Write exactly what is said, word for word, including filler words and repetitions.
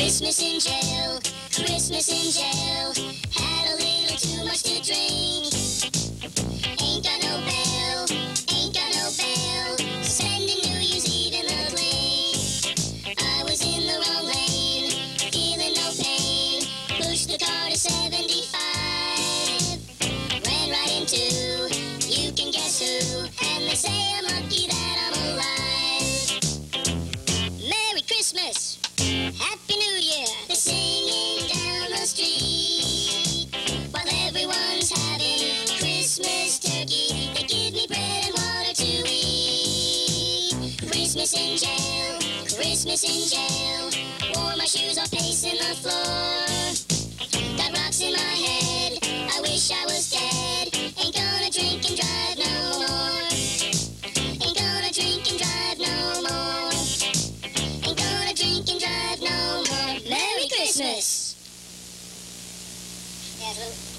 Christmas in jail, Christmas in jail. Had a little too much to drink. Ain't got no bail, ain't got no bail. Spending New Year's Eve in the blink. I was in the wrong lane, feeling no pain. Pushed the car to seventy-five. Ran right into, you can guess who. And they say I'm lucky that I'm alive. Merry Christmas, Happy New Year. They're singing down the street while everyone's having Christmas turkey. They give me bread and water to eat. Christmas in jail, Christmas in jail. Wore my shoes off pacing the floor. Got rocks in my head, I wish I was dead. Ain't gonna drink and drive no more. Ain't gonna drink and drive no more. Ain't gonna drink and drive no more. Merry Christmas! Yeah,